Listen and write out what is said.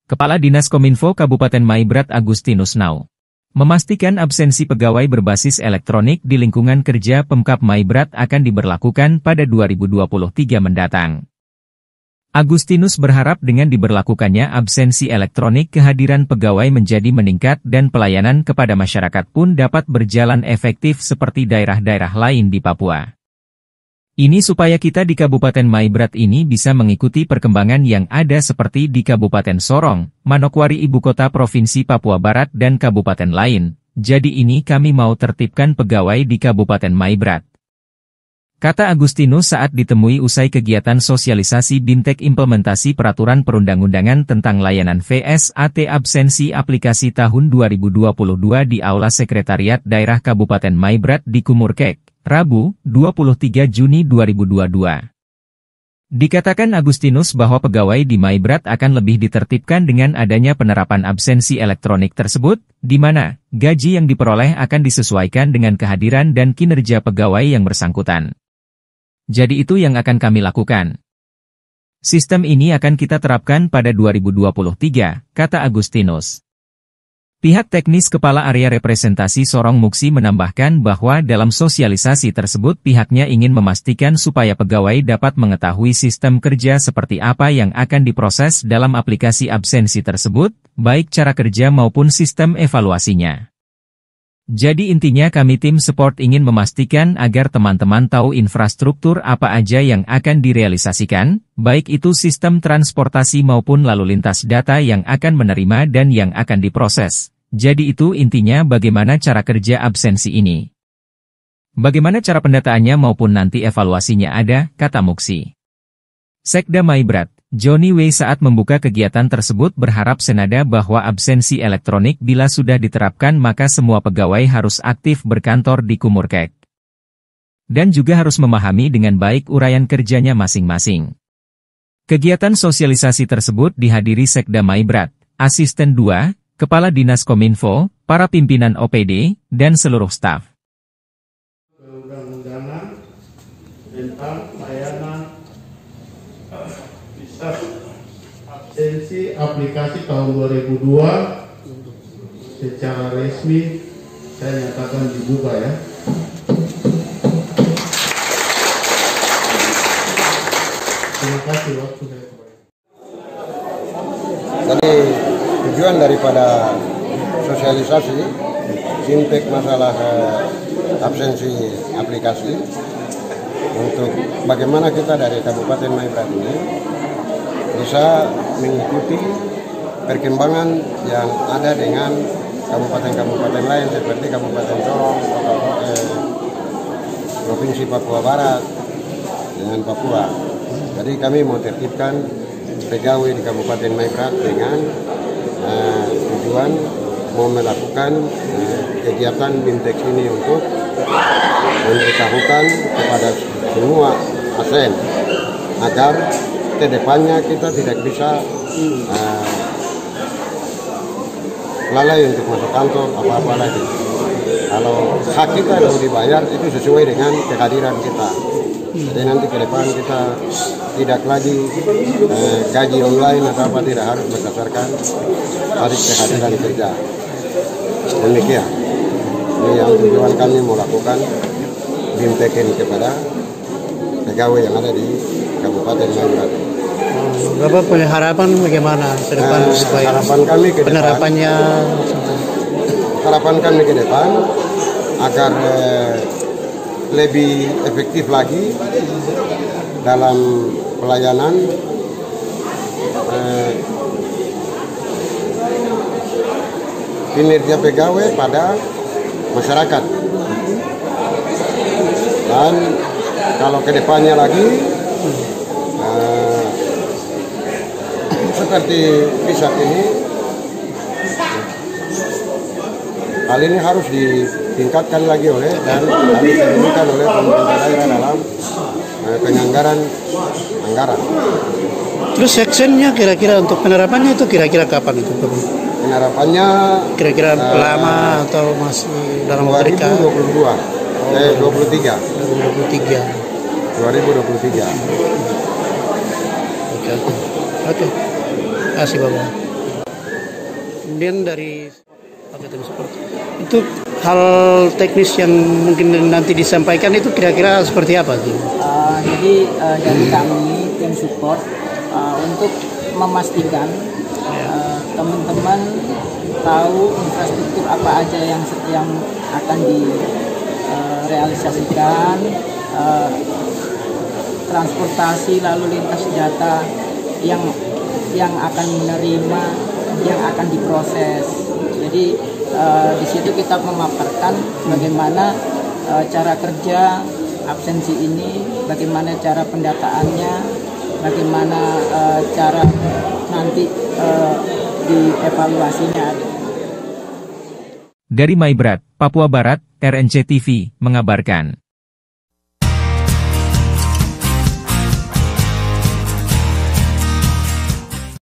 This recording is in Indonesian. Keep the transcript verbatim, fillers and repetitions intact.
Kepala Dinas Kominfo Kabupaten Maibrat Agustinus Nau memastikan absensi pegawai berbasis elektronik di lingkungan kerja Pemkab Maibrat akan diberlakukan pada dua ribu dua puluh tiga mendatang. Agustinus berharap dengan diberlakukannya absensi elektronik kehadiran pegawai menjadi meningkat dan pelayanan kepada masyarakat pun dapat berjalan efektif seperti daerah-daerah lain di Papua. Ini supaya kita di Kabupaten Maibrat ini bisa mengikuti perkembangan yang ada seperti di Kabupaten Sorong, Manokwari Ibu Kota Provinsi Papua Barat dan kabupaten lain. Jadi ini kami mau tertibkan pegawai di Kabupaten Maibrat. Kata Agustinus saat ditemui usai kegiatan sosialisasi Bintek implementasi peraturan perundang-undangan tentang layanan V S A T absensi aplikasi tahun dua ribu dua puluh dua di Aula Sekretariat Daerah Kabupaten Maibrat di Kumurkek, Rabu, dua puluh tiga Juni dua ribu dua puluh dua. Dikatakan Agustinus bahwa pegawai di Maibrat akan lebih ditertibkan dengan adanya penerapan absensi elektronik tersebut, di mana gaji yang diperoleh akan disesuaikan dengan kehadiran dan kinerja pegawai yang bersangkutan. Jadi itu yang akan kami lakukan. Sistem ini akan kita terapkan pada dua ribu dua puluh tiga, kata Agustinus. Pihak teknis Kepala Area Representasi Sorong Muksi menambahkan bahwa dalam sosialisasi tersebut pihaknya ingin memastikan supaya pegawai dapat mengetahui sistem kerja seperti apa yang akan diproses dalam aplikasi absensi tersebut, baik cara kerja maupun sistem evaluasinya. Jadi intinya kami tim support ingin memastikan agar teman-teman tahu infrastruktur apa aja yang akan direalisasikan, baik itu sistem transportasi maupun lalu lintas data yang akan menerima dan yang akan diproses. Jadi itu intinya bagaimana cara kerja absensi ini. Bagaimana cara pendataannya maupun nanti evaluasinya ada, kata Muksi. Sekda Maibrat, Joni W. saat membuka kegiatan tersebut berharap senada bahwa absensi elektronik bila sudah diterapkan maka semua pegawai harus aktif berkantor di Kumurkek. Dan juga harus memahami dengan baik uraian kerjanya masing-masing. Kegiatan sosialisasi tersebut dihadiri Sekda Maibrat, Asisten dua, Kepala Dinas Kominfo, para pimpinan O P D, dan seluruh staf. Perundang-undangan tentang layanan absensi aplikasi tahun dua ribu dua secara resmi saya nyatakan dibuka ya. Terima kasih waktu saya. Jadi tujuan daripada sosialisasi Bintek masalah eh, absensi aplikasi untuk bagaimana kita dari Kabupaten Maibrat ini bisa mengikuti perkembangan yang ada dengan kabupaten-kabupaten lain seperti Kabupaten Sorong, eh, Provinsi Papua Barat dengan Papua. Jadi kami mau tertibkan pegawai di Kabupaten Maibrat dengan eh, tujuan mau melakukan eh, kegiatan Bintek ini untuk memberitahukan kepada semua asen agar ke depannya kita tidak bisa uh, lalai untuk masuk kantor apa-apa lagi. Kalau hak kita yang mau dibayar itu sesuai dengan kehadiran kita. Jadi nanti ke depan kita tidak lagi uh, gaji online atau apa, tidak harus berdasarkan hari kehadiran kerja. Demikian. Ini yang tujuan kami mau lakukan Bintek ini kepada pegawai yang ada di Kabupaten Maibrat. Bapak punya harapan bagaimana ke depan nah, supaya harapan kami ke penerapannya depan, harapan kami ke depan agar eh, lebih efektif lagi dalam pelayanan eh, kinerja pegawai pada masyarakat. Dan kalau ke depannya lagi uh, seperti pisat ini, hal ini harus ditingkatkan lagi oleh dan harus diberikan oleh pemerintah daerah dalam uh, penganggaran anggaran. Terus sectionnya kira-kira untuk penerapannya itu kira-kira kapan itu? Penerapannya kira-kira uh, lama atau masih dalam waktu dekat? dua ribu dua puluh dua, eh dua puluh tiga. dua ribu dua puluh tiga. dua ribu dua puluh tiga. Oke, oke. Oke. Terima kasih Bapak. Kemudian dari paketan support itu hal teknis yang mungkin nanti disampaikan itu kira-kira seperti apa sih? Uh, jadi uh, dari kami tim support uh, untuk memastikan uh, teman-teman tahu infrastruktur apa aja yang yang akan direalisasikan, uh, uh, transportasi lalu lintas data yang yang akan menerima, yang akan diproses. Jadi uh, di situ kita memaparkan bagaimana uh, cara kerja absensi ini, bagaimana cara pendataannya, bagaimana uh, cara nanti uh, dievaluasinya. Dari Maibrat, Papua Barat, R N C T V mengabarkan.